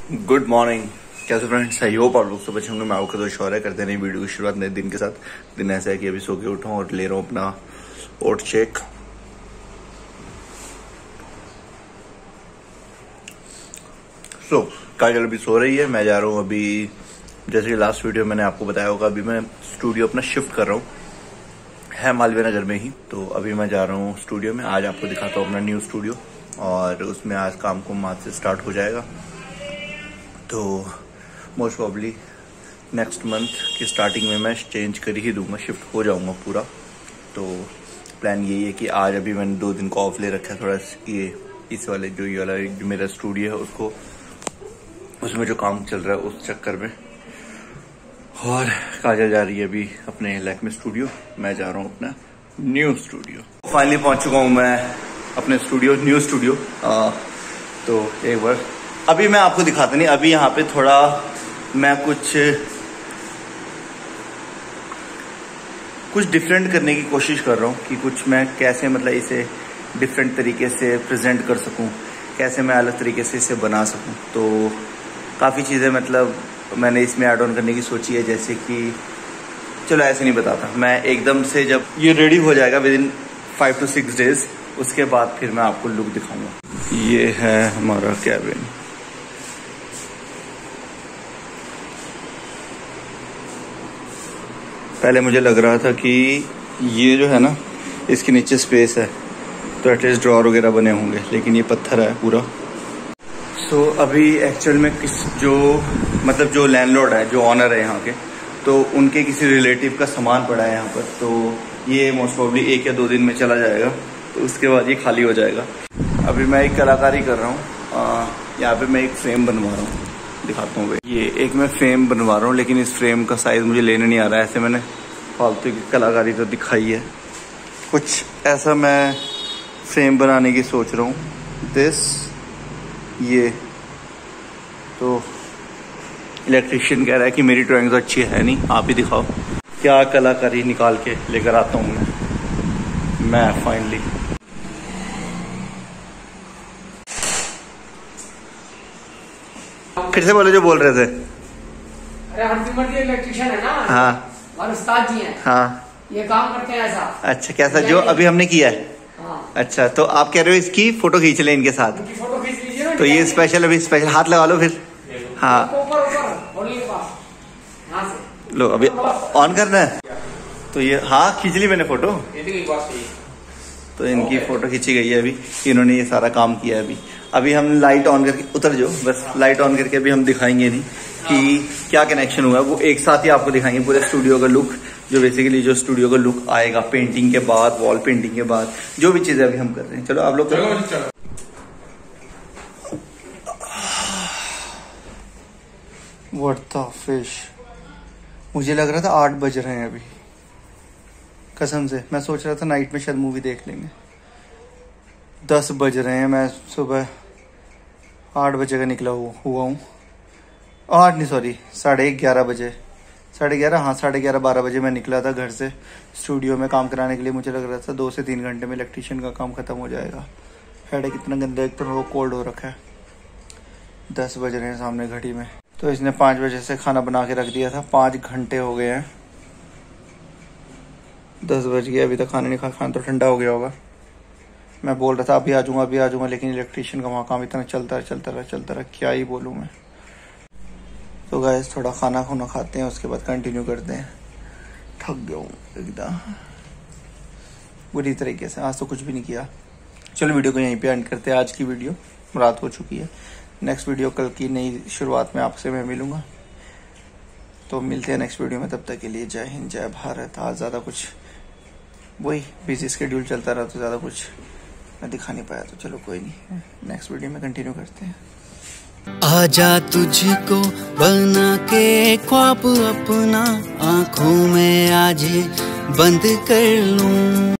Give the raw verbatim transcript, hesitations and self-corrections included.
Good morning. कैसे friends, I hope आप लोग सब अच्छे होंगे। मैं आपका दोस्त शौर्य करते हैं नई वीडियो की शुरुआत नए दिन के साथ। दिन ऐसा है कि अभी सो के उठा हूँ और ले रहा हूँ अपना ओट शेक। सो काजल अभी सो रही है, मैं जा रहा हूँ अभी। जैसे कि लास्ट वीडियो मैंने आपको बताया होगा, अभी मैं स्टूडियो अपना शिफ्ट कर रहा हूँ, है मालवीय नगर में ही। तो अभी मैं जा रहा हूँ स्टूडियो में। आज आपको दिखाता हूँ अपना न्यू स्टूडियो, और उसमें आज काम को आज से स्टार्ट हो जाएगा। तो मोस्ट प्रॉब्ली नेक्स्ट मंथ की स्टार्टिंग में मैं चेंज कर ही दूंगा, शिफ्ट हो जाऊंगा पूरा। तो प्लान यही है कि आज अभी मैंने दो दिन को ऑफ ले रखा है, थोड़ा ये इस वाले जो ये वाला जो मेरा स्टूडियो है उसको, उसमें जो काम चल रहा है उस चक्कर में। और काजल जा रही है अभी अपने लैक्मे स्टूडियो, मैं जा रहा हूँ अपना न्यू स्टूडियो। फाइनली पहुंच चुका हूँ मैं अपने स्टूडियो, न्यू स्टूडियो। तो एक बार अभी मैं आपको दिखाता नहीं, अभी यहाँ पे थोड़ा मैं कुछ कुछ डिफरेंट करने की कोशिश कर रहा हूँ कि कुछ मैं कैसे मतलब इसे डिफरेंट तरीके से प्रेजेंट कर सकूँ, कैसे मैं अलग तरीके से इसे बना सकूँ। तो काफ़ी चीज़ें मतलब मैंने इसमें ऐड ऑन करने की सोची है, जैसे कि चलो ऐसे नहीं बताता मैं एकदम से। जब ये रेडी हो जाएगा within five two six days, उसके बाद फिर मैं आपको लुक दिखाऊंगा। ये है हमारा कैबिन। पहले मुझे लग रहा था कि ये जो है ना, इसके नीचे स्पेस है तो एटलीस्ट ड्रॉर वगैरह बने होंगे, लेकिन ये पत्थर है पूरा। सो so, अभी एक्चुअल में किस जो मतलब जो लैंडलॉर्ड है, जो ऑनर है यहाँ के, तो उनके किसी रिलेटिव का सामान पड़ा है यहाँ पर। तो ये मोस्ट प्रोबेबली एक या दो दिन में चला जाएगा, तो उसके बाद ये खाली हो जाएगा। अभी मैं एक कलाकारी कर रहा हूँ, यहाँ पे मैं एक फ्रेम बनवा रहा हूँ, दिखाता हूँ। ये एक मैं फ्रेम बनवा रहा हूँ, लेकिन इस फ्रेम का साइज मुझे लेने नहीं आ रहा है। ऐसे मैंने फालतू की कलाकारी तो दिखाई है, कुछ ऐसा मैं फ्रेम बनाने की सोच रहा हूँ। दिस ये तो इलेक्ट्रिशियन कह रहा है कि मेरी ड्राइंग तो अच्छी है नहीं, आप ही दिखाओ। क्या कलाकारी निकाल के लेकर आता हूँ मैं मैं फाइनली। फिर से बोले जो बोल रहे थे। अरे हरसिमरत जी इलेक्ट्रिशियन है ना। हाँ, और उस्ताद जी हैं। हाँ, ये काम करते हैं ऐसा। अच्छा, कैसा जो अभी हमने किया है। हाँ। अच्छा, तो आप कह रहे हो इसकी फोटो खींच लें इनके साथ। इनकी फोटो खींच लीजिए ना। तो ये स्पेशल अभी स्पेशल हाथ लगा लो फिर। हाँ, ऊपर ऊपर होल्डिंग के पास, यहाँ से लो अभी ऑन करना है। तो ये हाँ खींच ली मैंने फोटो। तो इनकी फोटो खींची गई है, अभी इन्होंने ये सारा काम किया है। अभी अभी हम लाइट ऑन करके उतर जो, बस लाइट ऑन करके अभी हम दिखाएंगे नहीं कि क्या कनेक्शन हुआ है, वो एक साथ ही आपको दिखाएंगे पूरे स्टूडियो का लुक, जो बेसिकली जो स्टूडियो का लुक आएगा पेंटिंग के बाद, वॉल पेंटिंग के बाद, जो भी चीजें अभी हम कर रहे हैं। चलो आप लोग करो। What the fish. मुझे लग रहा था आठ बज रहे हैं अभी, कसम से। मैं सोच रहा था नाइट में शायद मूवी देख लेंगे। दस बज रहे हैं, मैं सुबह आठ बजे का निकला हुआ हूँ। आठ नहीं सॉरी साढ़े ग्यारह बजे, साढ़े ग्यारह हाँ साढ़े ग्यारह बारह बजे मैं निकला था घर से स्टूडियो में काम कराने के लिए। मुझे लग रहा था दो से तीन घंटे में इलेक्ट्रिशियन का काम खत्म हो जाएगा। हेड कितना गंदा, एक तो वो कोल्ड हो रखा है। दस बज रहे हैं सामने घड़ी में। तो इसने पाँच बजे से खाना बना के रख दिया था, पाँच घंटे हो गए हैं। दस बज गया, अभी तक खाना नहीं खा, खाना तो ठंडा हो गया होगा। मैं बोल रहा था अभी आ जाऊंगा अभी आ जाऊंगा, लेकिन इलेक्ट्रिशियन का वहाँ काम इतना चलता रहा चलता रहा चलता रहा, क्या ही बोलूँ मैं। तो गाइस थोड़ा खाना खुना खाते हैं, उसके बाद कंटिन्यू करते हैं। थक गया हूँ एकदम बुरी तरीके से, आज तो कुछ भी नहीं किया। चलो वीडियो को यहीं पे एंड करते हैं। आज की वीडियो रात हो चुकी है, नेक्स्ट वीडियो कल की नई शुरुआत में आपसे मैं मिलूंगा। तो मिलते हैं नेक्स्ट वीडियो में, तब तक के लिए जय हिंद जय भारत। आज ज़्यादा कुछ वही बिजी स्केड्यूल चलता रहा, तो ज़्यादा कुछ मैं दिखा नहीं पाया। तो चलो कोई नहीं, नेक्स्ट वीडियो में कंटिन्यू करते हैं। आजा तुझको बना के ख्वाब अपना आंखों में आज बंद कर लूं।